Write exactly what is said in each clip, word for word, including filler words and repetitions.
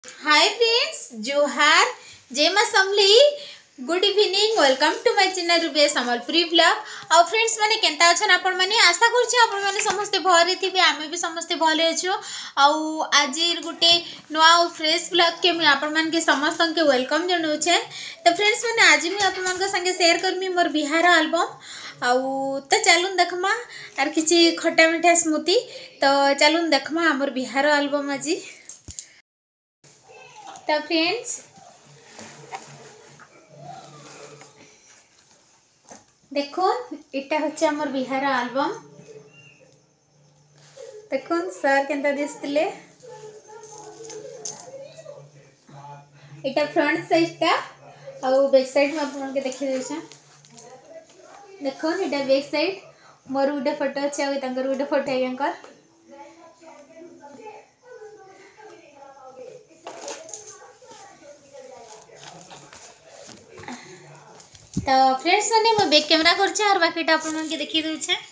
Hi friends, जोहार, जय मां Samalei. Good evening, welcome to my channel रूबे संबलपुरी ब्लॉग। और फ्रेंड्स माने केंता अछन आपण माने? आशा करछि आपण माने समस्त भरे थिबे, आमे भी समस्त भले अछु। आउ आज गुटे नवा और फ्रेश ब्लॉग के मैं आपण मान के समस्त के वेलकम जणौ छे। तो फ्रेंड्स माने आज मैं आपण मान के संगे शेयर करमी मोर बिहार एल्बम। आउ तो चलून देखमा आर किछि खट्टा मीठा स्मृति। तो चलून देखमा हमर बिहार एल्बम आज। तो फ्रेंड्स देखो, इटा हচ্ছে আমার बिहार एल्बम। देखो सर केंता दिसतिले, इटा फ्रंट साइड टा और बैक साइड में आपन के देखि देछे। देखो इटा बैक साइड मोर गुटे फोटो छै और तांकर गुटे फोटो आयंकर। तो फ्रेंड्स माने मैं बैक कैमरा करछे और बाकीटा आपन मन के देखि दउ छे।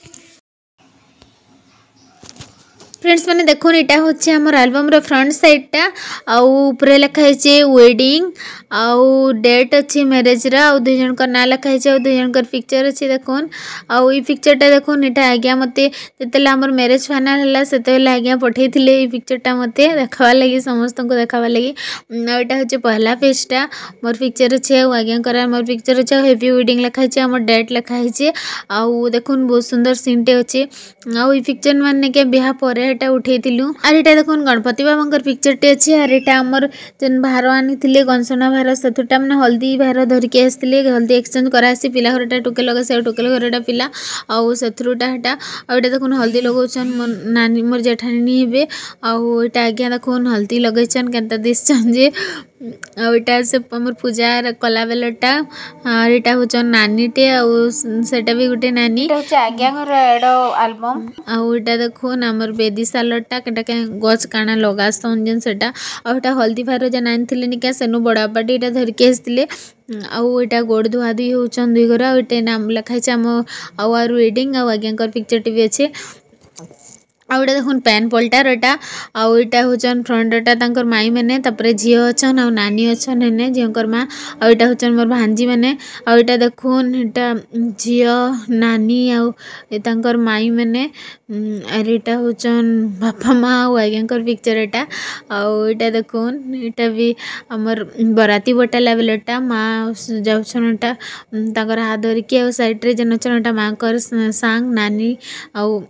फ्रेंड्स मैंने देखो इटा होचे हमर एल्बम रो फ्रंट साइड टा आउ ऊपर लिखा है वेडिंग आउ डेट अच्छी मैरिज रा आउ दुई जन का ना लिखा है आउ दुई जन कर पिक्चर अच्छी देखोन। आउ ई पिक्चर टा देखोन इटा आज्ञा मते जेतेला हमर मैरिज फाइनल हला सेतेला आज्ञा पठेइथिले ई पिक्चर टा मते देखवा लागि, समस्त को देखवा लागि। आ इटा होचे पहला पेज टा मोर पिक्चर अच्छे आउ आज्ञा करा मोर पिक्चर अच्छे हैप्पी वेडिंग लिखा है हमर डेट लिखा है। आउ देखोन बहुत सुंदर सीन टे अच्छे। आउ ई पिक्चर माने के बिहा परे एटा उठेइतिलु। आर एटा देखोन गणपति बाबांकर पिक्चर टे अछि। आर एटा हमर जन भार आनी थिले गंसना भार सतुटा माने हल्दी भार धर के आस्तिले, हल्दी एक्सचेंज करा आसी पिला घरटा टोके लगा से टोके घरटा पिला आउ सथुरुटा हटा। आ एटा देखोन हल्दी लगौछन मोर नानी मोर जेठानी हेबे। आउ एटा आज्ञा देखोन हल्दी लगैछन केनता दिसछन जे। आ एटा से हमर पूजा कला बेलटा। आर एटा होछन नानी टे आउ सेटा भी गुटे नानी। एटा होछ आज्ञा घर एडो एल्बम। आउ एटा देखोन हमर बेदी सालटा केटा के गछ काना लगासन जेन सेटा। आ एटा हल्दी भार जे नानी थिले निका सेनु बड़ा बाटी एटा धर के आस्तिले। आउ एटा गोड़ धुआ धुई होछन दुई घर। एटा नाम लिखा है हम आवर वेडिंग आउ आज्ञाकर पिक्चर टी भी अच्छे। आउ एटा देखुन पैन पल्टार एटा। आउ एटा होचन फ्रंट एटा तांकर माई माने तापरे झियो अछन आउ नानी अछन हेने झियोकर माँ। आउ एटा होचन मोर भांजी माने। आउ एटा देखुन एटा झियो नानी आउ तांकर माई माने। आर एटा होचन बापा माँ आउ आज्ञाकर पिक्चर एटा। आउ एटा देखुन एटा भी हमर बराती बटाला बेले एटा माँ जाउछन एटा तांकर हाथ धरि के आउ साइड रे जन अछन एटा माँ कर सांग नानी। आउ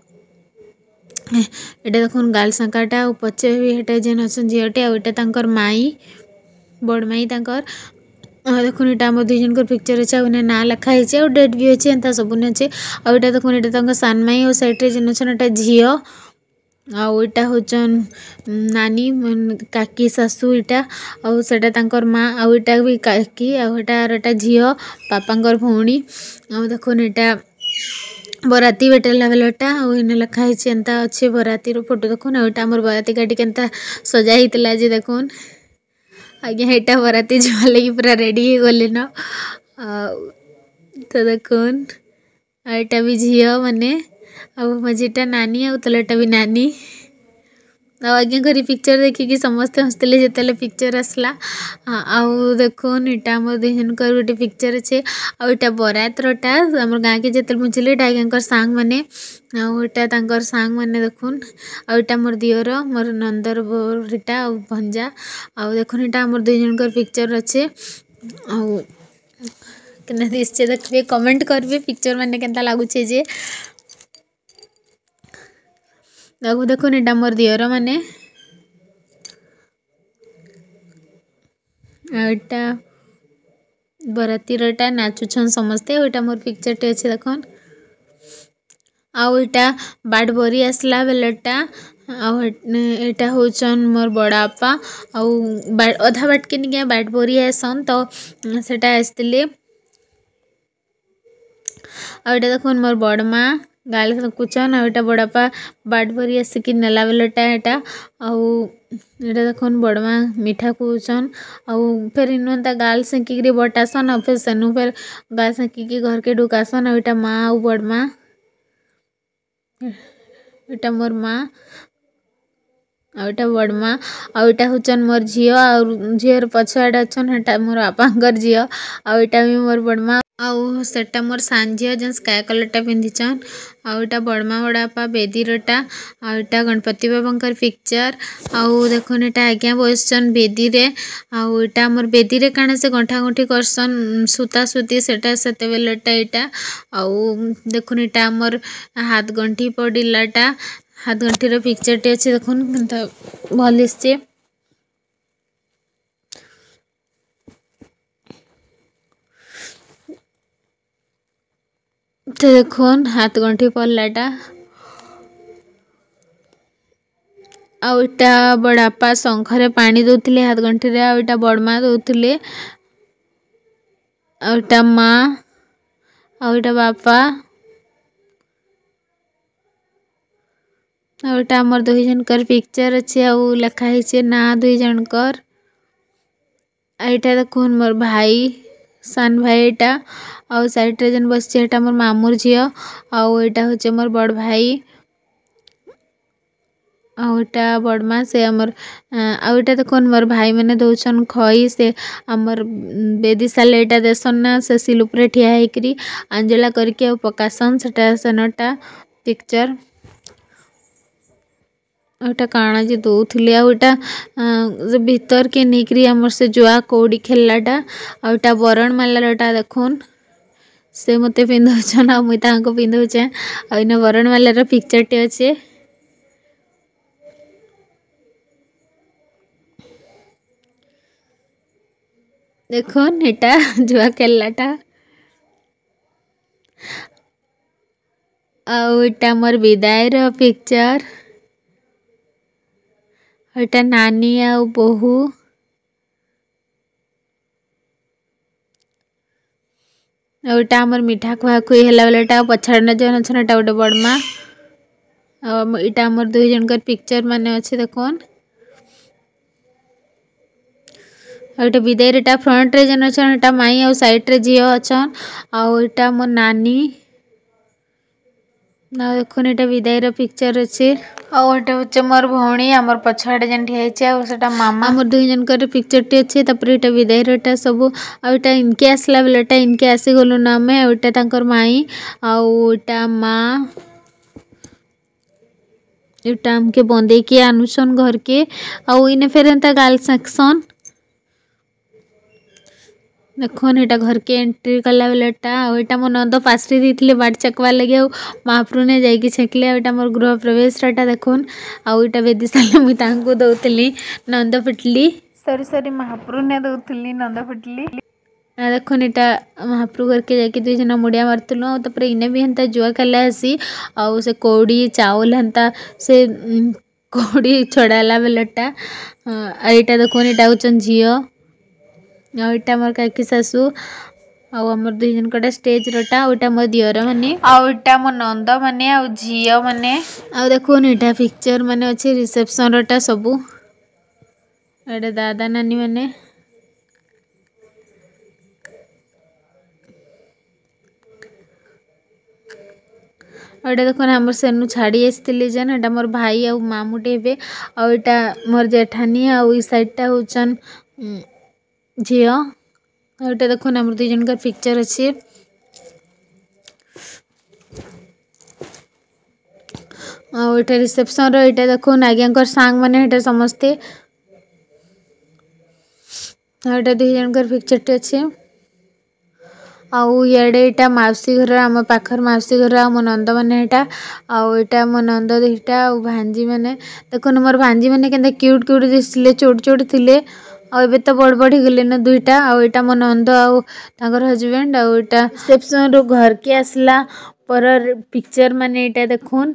एटा देखुन गाल संकाटा आउ पछे भी एटा जेन अछन झियोटे आउ एटा तांकर माई बड़ माई तांकर। आ देखुन एटा हमर दुई जन कर पिक्चर अछि। उने ना लिखा है आउ डेट भी अछि एंता सबुन अछि। आउ एटा देखुन एटा तांकर सान माई आउ साइड रे जेन अछन एटा झियो। आउ एटा होचन नानी काकी सासू एटा आउ सेटा तांकर माँ आउ एटा भी काकी आउ एटा एटा झियो पापांकर भौणी। आउ देखुन एटा बराती बेटेला बेलटा आउ इने लिखा है एंता अच्छे बराती रो फोटो देखुन। आउ एटा हमर बराती गाड़ी केंता सजा हितला जे देखुन। आज्ञा एटा बराती जवा लगी पूरा रेडी हो गले न। तो देखुन एटा भी झियो माने आउ मझीटा नानी आउ तलेटा भी नानी। आउ आज्ञा घरी पिक्चर देखि कि समस्त हंसतिले जेतेले पिक्चर आसला। आउ देखुन एटा हमर दुई जन कर गुटे पिक्चर अछि। आउ एटा बरात रोटा हमर गाँ के जेतेले मुझिले एटा आज्ञाकर सांग माने। आउ एटा तांकर सांग माने देखुन। आउ एटा मोर दियर मोर नंदर बोरिटा आउ भंजा। आउ देखुन एटा हमर दुई जन कर पिक्चर अछि। आउ केना दिसछे देखबे, कमेंट करबे पिक्चर माने केनता लागुछे जे। आगु देखुन एटा मोर दियर माने। एटा बराती रोटा नाचुछन समस्ते। एटा मोर पिक्चर टे अछि देखुन। आउ एटा बाट बरी आसला बेलटा। आउ एटा होचन मोर बड़ापा आउ अधा बाट के निया बाट बरी आसन तो सेटा आस्तिले। आउ एटा देखुन मोर बड़ माँ गाल कुचन आउ एटा बड़ापा बाट बरी आसिकी नेला बेलटा एटा। आउ एटा देखुन बड़ माँ मीठा कुचन आउ फिर इनता गाल सेंकी बटासन आउ फिर सेनु फिर गाल सेंकी घर के ढुकासन। आउ एटा माँ आउ बड़ माँ एटा मोर माँ। आउटा बड़मा आउटा होचन मोर झियो और झियर पछाड़ अछन हटा मोर बापांकर झियो आउटा भी मोर बड़मा आउ सेटा मोर सान झियो जन स्काई कलर टा पिंधिचन आउटा बड़मा बड़ापा बेदीरटा आउटा गणपति बाबांकर पिक्चर आउ देखन एटा आज्ञा बसचन बेदी रे आउ एटा मोर बेदी रे काना से गंठा गंठी करसन सुता सुती सेटा सेते बेलटा एटा आउ देखन एटा मोर हाथ गंठी पडिलाटा हाथ गंठीर पिक्चर टे अच्छे देखुन केनता भल दिसचे तो देखुन हाथ गंठी पड़लाटा आउ एटा बड़ापा शंखरे पानी दउथिले हाथ गंठी रे आउ एटा बड़मा दउथिले आउ एटा माँ आउ एटा बापा आउटा हमर दुई जनकर पिक्चर अच्छे आउ लिखा है ना दुई जनकर आईटा देखुन मोर भाई सान भाई एटा आउ साइड रे जन बस एटा मोर मामूर झियो आउ एटा होचे मोर बड़ भाई आउ एटा बड़मा से हमर आउ एटा देखुन मोर भाई मैंने दउछन खई से हमर बेदी साले एटा देसन ना से सिल ऊपर ठिया हेकरी अंजला करके आउ पकासन सेटा सनटा पिक्चर ओटा काना जे दउथिले आउटा भीतर के निकरी हमर से जुआ कौड़ी खेललाटा आउटा बरण मालाटा देखुन से मते पिंधुछन आ मुई तांको पिंधुछे आ इने बरण मालार पिक्चर टे अच्छे देखुन एटा जुआ खेललाटा आउ एटा मोर विदाय रो पिक्चर एटा नानी आउ बहु एटा हमर मिठा खुआ खुई होला वालाटा पछाड़ना जन छन एटा गोटे बड़मा एटा हमर दुई जनकर पिक्चर माने अच्छे देखुन एटा विदाई एटा फ्रंट रे जन छन एटा माई आउ साइड रे झियो अछन आउ एटा मोर नानी ना देखुन एटा विदाई रो पिक्चर अच्छे आउ एटा होचे मोर भौणी हमर पछाड़े जन ठिया हेचे आउ सेटा मामा हमर दुई जनकर पिक्चर टे अच्छे तापर एटा विदाई रेटा सब आउ एटा इनके आसला बेलेटा इनके आसी गलु ना में आउ एटा तांकर माई आउ एटा माँ एटा हमके बंदे के आनुसन घर के आउ इने फेर एंता गाल सेक्शन देखुन एटा घर के एंट्री कला बेलेटा आउ एटा मोर नंद पासरी दिथिले बाट चकवा लगे आउ महाप्रभु ने जाइकी छकले आउ एटा मोर गृह प्रवेश रेटा देखुन आउ एटा बेदी साले मुई तांको दउतली नंद फटली सॉरी सॉरी महाप्रभु ने दउतली नंद फटली देखुन एटा महाप्रभु घर के जाइकी दुई जना मुड़िया मारतलु आउ तापर इने भी हंता जुआ खेला हसी आउ से कौड़ी चावल हंता से कौड़ी छड़ाला बेलेटा एटा देखुन एटा होचन झियो आउ एटा मोर काकी सासू आउ हमर दुई जन कटा स्टेज रटा आउ एटा मोर दियर माने आउ एटा मोर नंद माने आउ झियो माने आउ देखुन एटा पिक्चर माने अछि रिसेप्शन रटा सबु एटा दादा नानी माने एटा देखुन हमर सेनु छाड़ी आसतिले जन एटा मोर भाई आउ मामुटे हेबे आउ एटा मोर जेठानी आउ ई साइड टा होचन झियो एटा देखुन हमर दुई जनकर पिक्चर अच्छे आउ एटा रिसेप्शन रो एटा देखुन आज्ञाकर सांग माने एटा समस्ते एटा दुई जनकर पिक्चर टे अच्छे आउ याडे एटा माउसी घर आम पाखर माउसी घर आ मो नंद माने एटा आउ एटा मो नंद दुईटा आउ भांजी माने देखुन मोर भांजी माने केनता क्यूट क्यूट दिसले छोट छोट थिले आउ एबे तो बड़ बड़ गले न दुईटा आउ एटा मो नंद आउ तांकर हस्बैंड आउ एटा रिसेप्शन रो घर के आसला पर पिक्चर माने एटा देखुन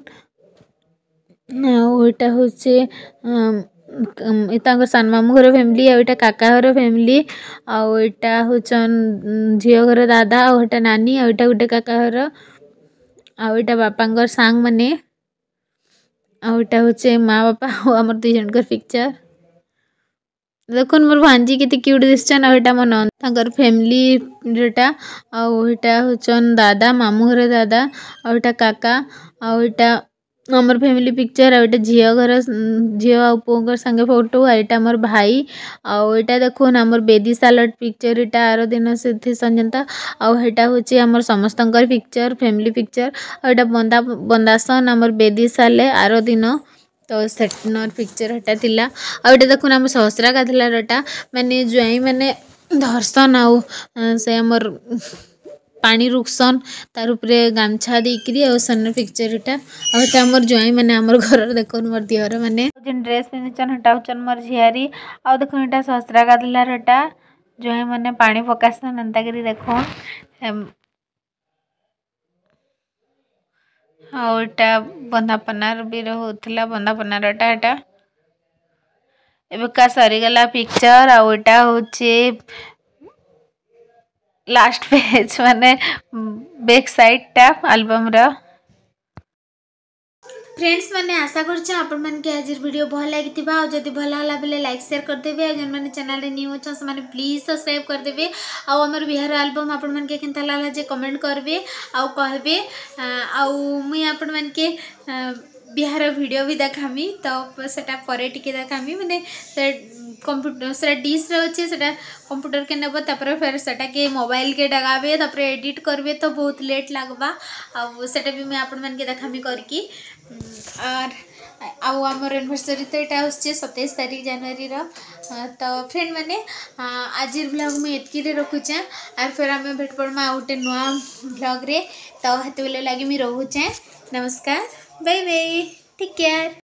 आउ एटा होचे तांकर सान मामू घर फैमिली आउ एटा काका घर फैमिली आउ एटा होचन झियो घर दादा आउ एटा नानी आउ एटा गुटे काका घर आउ एटा बापांकर सांग माने आउ एटा होचे माँ बापा आउ हमर दुई जनकर पिक्चर देखुन मोर भांजी केते क्यूट दिसचन आउ एटा मोर नंद तांकर फैमिली रेटा आउ एटा होचन दादा मामू घर दादा आउ एटा काका आउ एटा आमर फैमिली पिक्चर आउट झील घर झील आ पुओं संगे फोटो आईटा आमर भाई आईटा देखुन आमर बेदी सालट पिक्चर इटा आर दिन से संजंता आईटा हूँ आमर समस्त पिक्चर फैमिली पिक्चर आईटा बंदा बंदासन आमर बेदी साले आर दिन तो सेटनर पिक्चर हटा थिला आईटा देखुन आम सहस्रा गाधला रटा माने ज्वाई माने धर्सन आउ से आमर पानी रुकसन तार उपरे गामछा देकरी आ सन पिक्चर इटा आटा आमर ज्वाई माने आमर घर देखन मोर दिहर माने जेन ड्रेस पिंचन हटा उचन मोर झियारी आ देखन इटा सहस्रा गाधला रटा ज्वाई माने पानी पकासन एंता करी देखन आ इटा बंदापनार भी होतला बंदापनार रटा एटा एबका सरी गला पिक्चर आ इटा होचे लास्ट पेज माने बैक साइड टा एल्बम रा फ्रेंड्स मैंने आशा करछे आपण मन के आज वीडियो भल लागिथिबा आ जदी भल होला बेले लाइक शेयर कर देबे आ जन माने चैनल रे न्यू छ से माने प्लीज सब्सक्राइब कर देबे आ हमर बिहार एल्बम आपण मन के केनता लागला जे कमेंट करबे आ कहबे आ मुई आपण मन के बिहार वीडियो भी देखामी तो सेटा परे टिके देखामी माने कंप्यूटर से डिश रे अच्छे से कंप्यूटर के नेब तापर फिर सेटा के मोबाइल के डगाबे तापर एडिट करबे तो बहुत लेट लगवा आ सेटा भी मैं आपण मन के देखामी करकी और आउ आमर एनिवर्सरी तो यहाँ होचे सत्ताईस तारीख जनवरी रो तो फ्रेंड मैंने आज ब्लॉग में एतकी रखुचे और फिर आम भेट पड़मा गोटे नुआ ब्लॉग रे तो हेत बेले लगे मुझे रोचे नमस्कार बाय बाय टेक केयर।